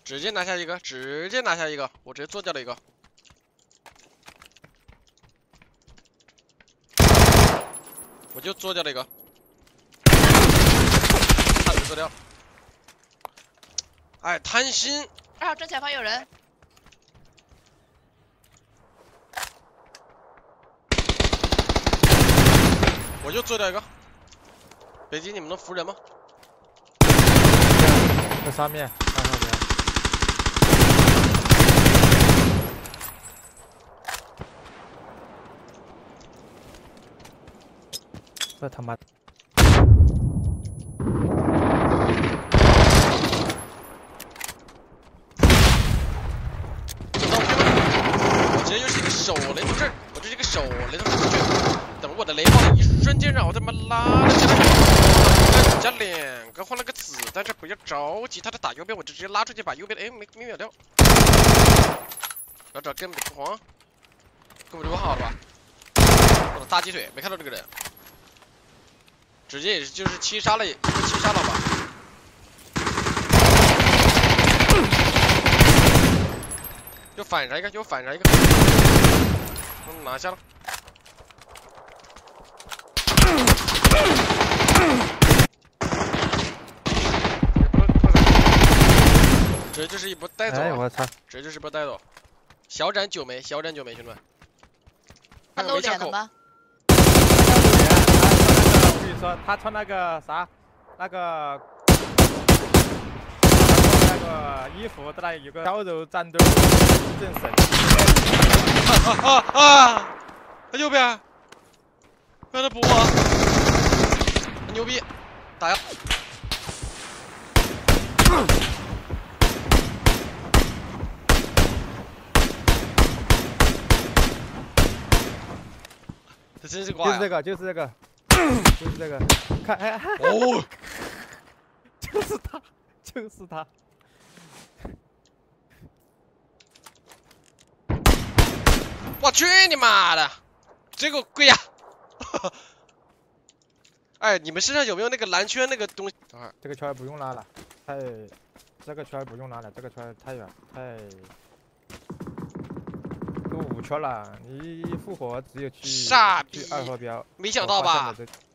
直接拿下一个，直接拿下一个，我直接做掉了一个。我就做掉了一个，差点做掉。哎，贪心。 2号正前方有人。 我就做掉一个。北京，你们能扶人吗？ 在上面，看上边。这他妈！ 我直接就是一个手雷到这儿，我这是一个手雷到这去，等我的雷爆的一瞬间，让我他妈拉了下来，加2个，换了个子弹，这不要着急，他在打右边，我就直接拉出去，把右边的没秒掉。然后根本不慌，根本就好了吧？我的大鸡腿没看到这个人，直接也就是7杀了，7杀了吧？又反杀一个，又反杀一个，拿下了。这就是一波带走， 哎我操！ 这就是一波带走，小斩9枚，小斩9枚，兄弟们。 他露脸了吗？ 我跟你说，他穿那个啥，那个衣服，在那有个小柔战斗正神。 他右边，让他补我，牛逼，打呀！这真是瓜呀！ 就是这个，看，哎， 哦， 就是他。 我去你妈的，这个贵呀！哎，你们身上有没有那个蓝圈那个东西？等会儿， 这个圈不用拉了，这个圈不用拉了，这个圈太远，都5圈了，你一复活只有去傻逼 2号标， 没想到吧？